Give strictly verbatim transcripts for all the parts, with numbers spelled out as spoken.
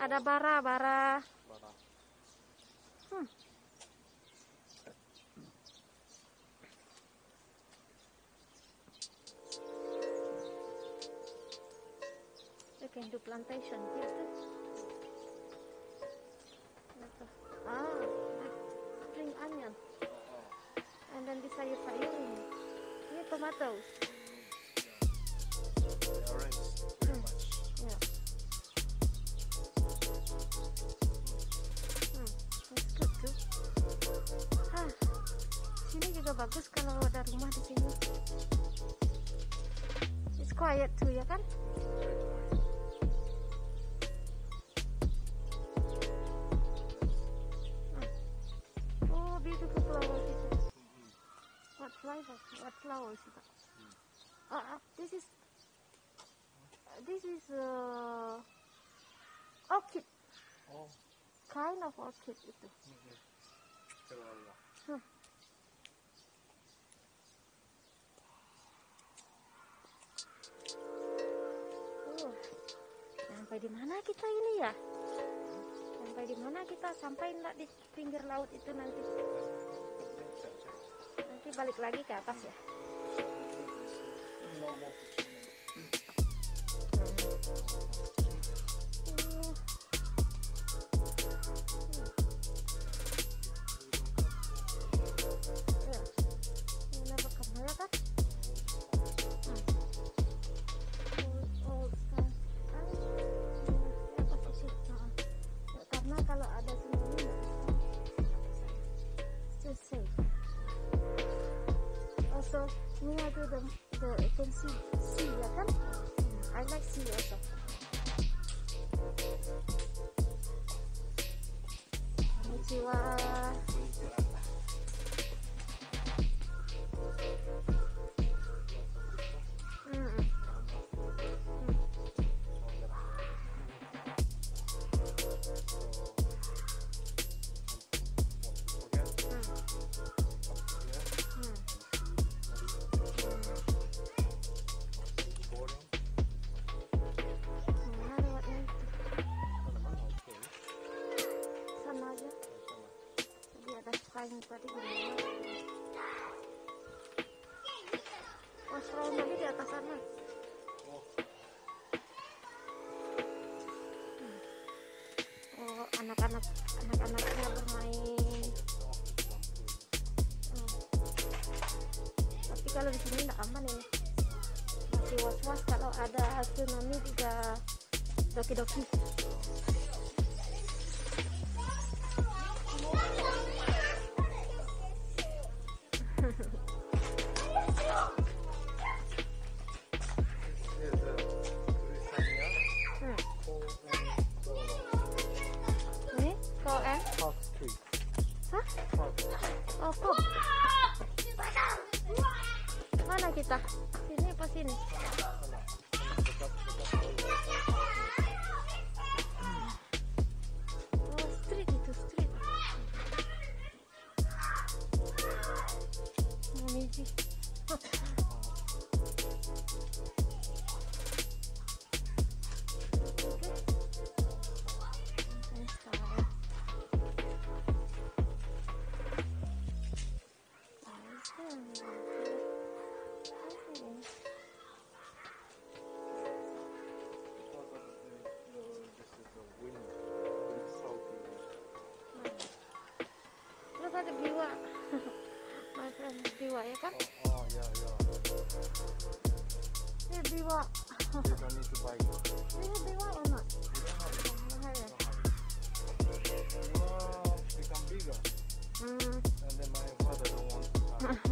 ada bara-bara. Bara. Hmm. They can do plantation here too. Ah, spring onion. And then the sayur-sayur ini. Ini tomatoes. They are raised very much. Yeah. Hmm, that's good too. Ah, sini juga bagus kalau ada rumah di sini. It's quiet too, ya kan? Oh, beautiful flowers itu. What flowers? What flowers itu? Ah, ah, this is this is uh, orchid. Oh. Kind of orchid itu. Terlalu. Hmm. Oh, sampai di mana kita ini ya? Sampai di mana kita? Sampai enggak di pinggir laut itu nanti? Nanti balik lagi ke atas ya? So near to the the you can see sea, ya kan? I like sea also. Konnichiwa. Hmm. Kain tadi gimana? Oh, selalu tadi di atas sana. Oh, anak-anak anak-anaknya bermain. Hmm. Tapi kalau di sini nggak aman ini. Masih was-was kalau ada tsunami juga doki-doki. Ini koen? Park Street. Hah? Park. Oh, kok? Mana kita? Sini apa sini? Oh, street itu street. Momiji. Terus ada biwa, my friend biwa ya kan? Oh, oh yeah, yeah. Ini biwa. You don't need to buy it. Ini biwa or not? You don't have it. Mahal ya? Wow, become bigger. Hmm. And then my father don't want to have it.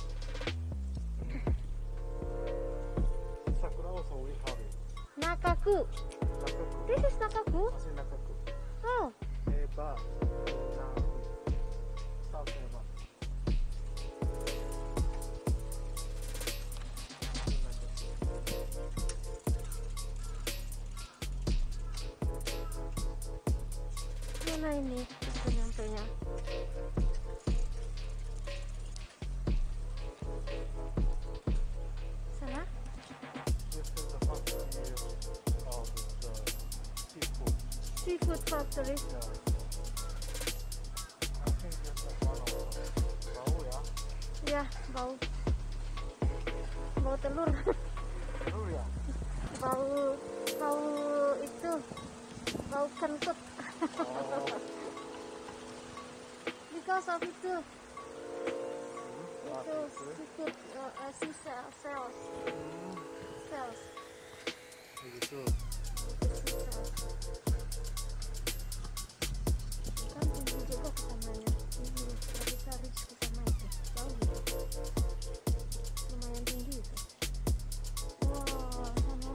Sakura also we have it. Nakaku. Nakaku. This is nakaku? Masih nakaku. Oh. Eba. Nah, South Eba. Mana ini itu nyampenya? Sana? This is the factory of the seafood. seafood factory. Yeah. I think just like one of them. Bau ya. Ya, bau. Bau telur. Telur ya. Bau bau itu. Bau kentut. Oh. Because of itu. Hmm. Itu Ah, gitu. seafood uh, uh, sea shells. Hmm. Shells. Begitu. Itu sea shells. Kan tinggi juga kesananya. Tinggi. Gak bisa reach ke sana itu. Jauh gitu. Lumayan tinggi itu. Wah, sana.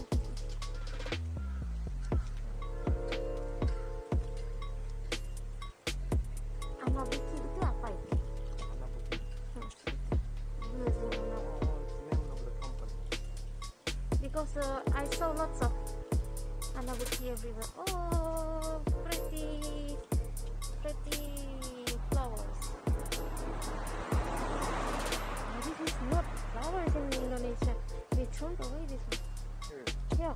Hanabuki itu apa itu? Hanabuki. Hmm. Blue Zoom Hanabuki. Oh, it's the name of the company. Because uh, I saw lots of Hanabuki everywhere. Oh, pretty, pretty flowers. Oh, this is not flowers in Indonesia. They throw away this one. Here. Yeah.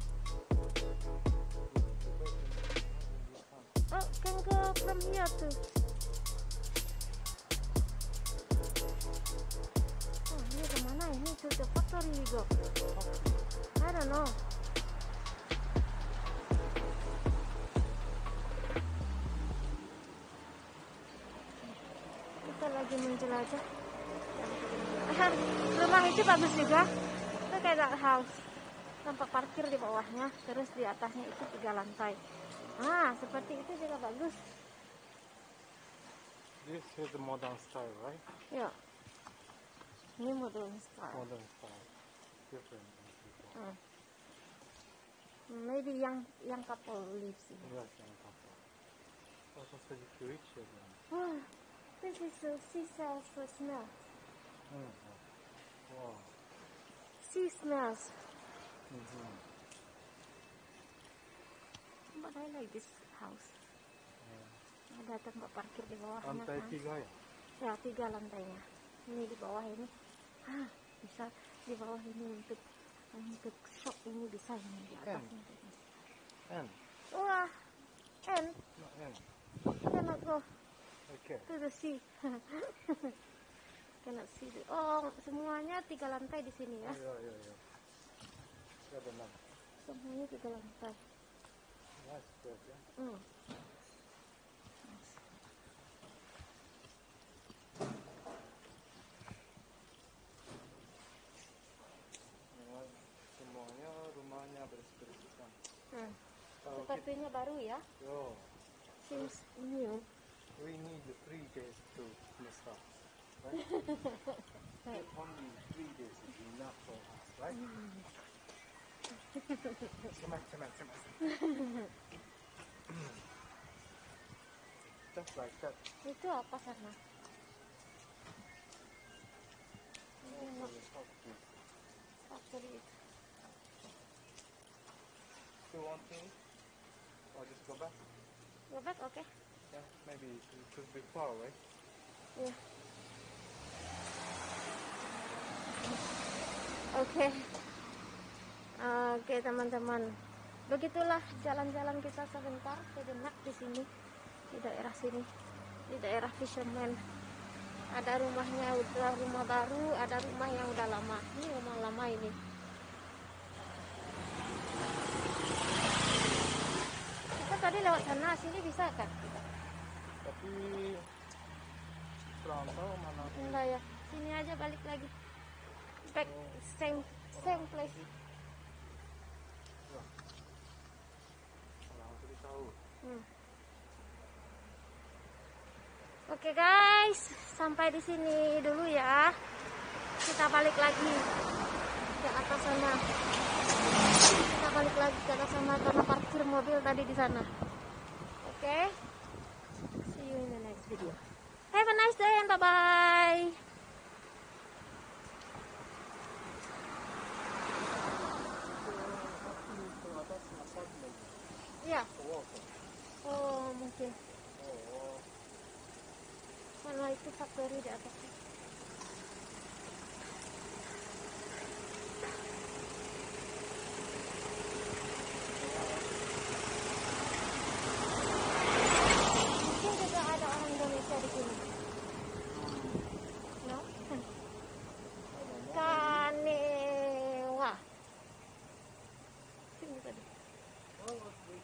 Oh, can go from here too. Oh, ini kemana ini? To the factory we go. I don't know. Kita lagi menjelajah. Rumah itu bagus juga. Itu kayak that house. Tempat parkir di bawahnya, terus di atasnya itu tiga lantai. Ah, seperti itu juga bagus. This is the modern style, right? Ya. Ini modern style. Modern style. Different than before. Hmm. Maybe young young couple lives in. Yes, and couple. Also, so you reach it. Ah, this is a sea shells smell. Mm. Wow. Sea smells. Mm-hmm. But I like this house. Yeah. Ada tempat parkir di bawahnya. Lantai kan? tiga ya? Ya, tiga lantainya. Ini di bawah ini. Ah, bisa di bawah ini untuk untuk shop ini bisa ini di atasnya. N. Wah, and No, N. cannot go Okay. to the sea. Cannot see the, oh, semuanya tiga lantai di sini ya. Yeah, yeah, yeah. Yeah, the number. Semuanya tiga lantai. Nice place, yeah. Hmm. Ya, semuanya rumahnya bersih-bersih kan. Hmm. Kalau kita, Sepertinya baru ya. yo, Seems new. we need the three days to clean up, right? Right. Only three days is enough for us, right? Cement, cement, cement. Just like that. Itu apa sana? Also, the top two. Factory. Still one thing? Or just go back? Go back, okay. Yeah, maybe it could be far away. Ya. Oke. Oke, teman-teman. Begitulah jalan-jalan kita sebentar sejenak di sini, di daerah sini, di daerah Fisherman. Ada rumahnya udah rumah baru, ada rumah yang udah lama. Ini rumah lama ini. Kita tadi lewat sana, sini bisa kan? Tapi kurang tahu mana. Enggak ya, sini aja balik lagi. Back same same place. Orang tadi tahu. Hmm. Oke guys, sampai di sini dulu ya. Kita balik lagi ke atas sana. Kita balik lagi ke atas sana karena parkir mobil tadi di sana. Oke. See you in the next video. Have a nice day and bye bye. Ke atas masak lagi. Iya. Ke water. Oh mungkin Oh, karena itu factory di atasnya.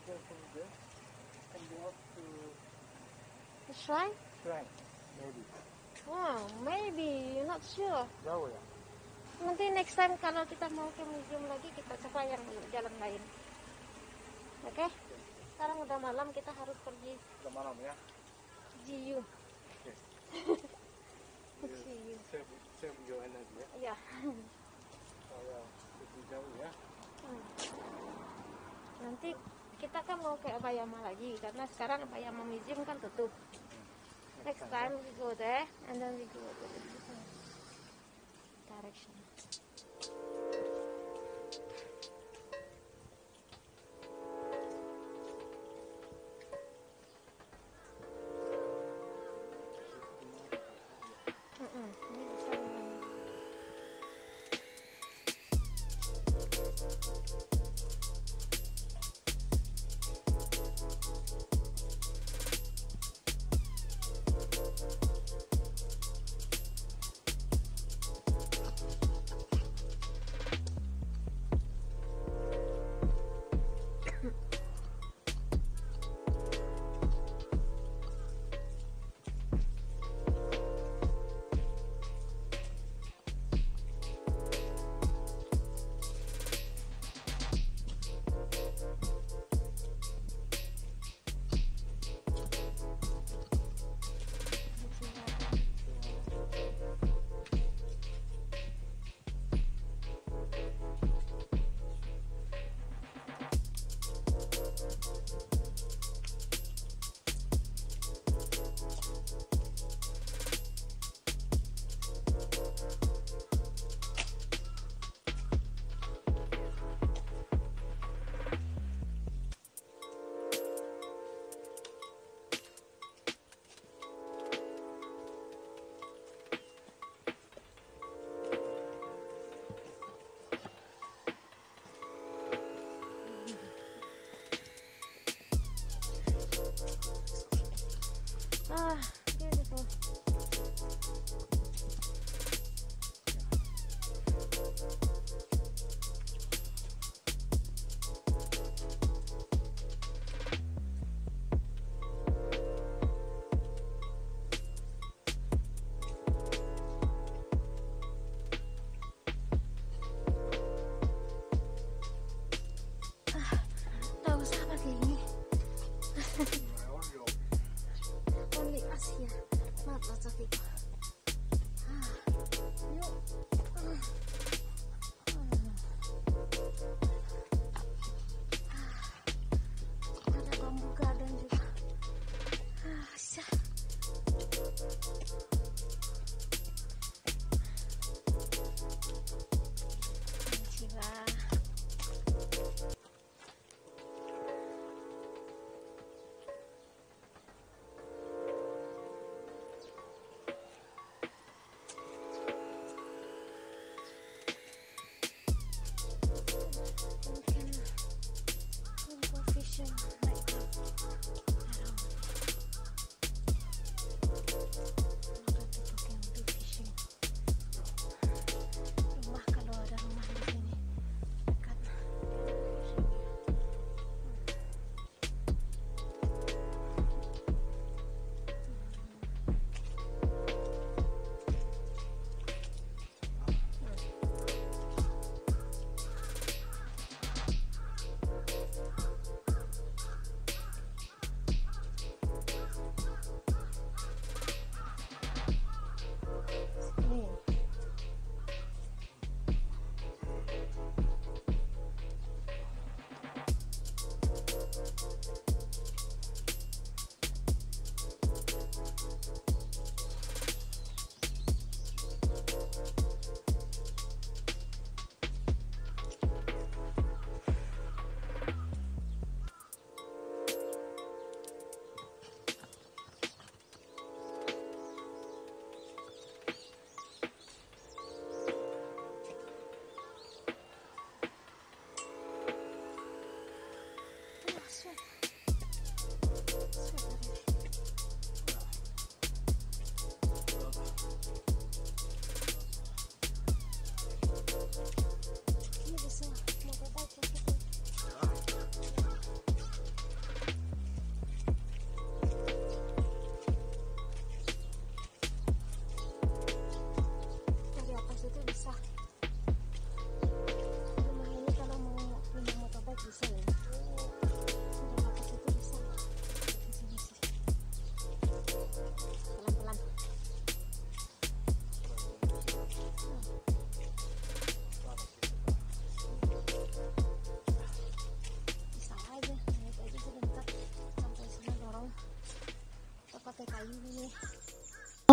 there from there and go up to The shrine? shrine, maybe. Wow, maybe, not sure. Jauh ya? Nanti next time kalau kita mau ke museum lagi, kita coba yang jalan lain. Oke? Okay? Sekarang udah malam, kita harus pergi Udah malam ya? G U. Oke. G U. Save, save your energy ya. Ya. Saya pergi jauh ya. Hmm. Nanti kita kan mau ke Abayama lagi, karena sekarang Abayama Museum kan tutup. Next time we go there, and then we go to the different direction. Mm-mm, ini bisa memang. Ah, beautiful. Ah, tahu siapa kayak gini? Only us here, not lots of people. Ah, yuk. Ah. Ah. Ada bambu garden juga. Ah, syah. Konnichiwa.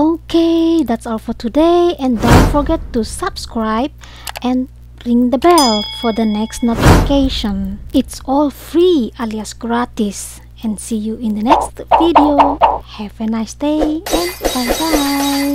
Okay, that's all for today, and don't forget to subscribe and ring the bell for the next notification. It's all free alias gratis, and see you in the next video. Have a nice day and bye bye.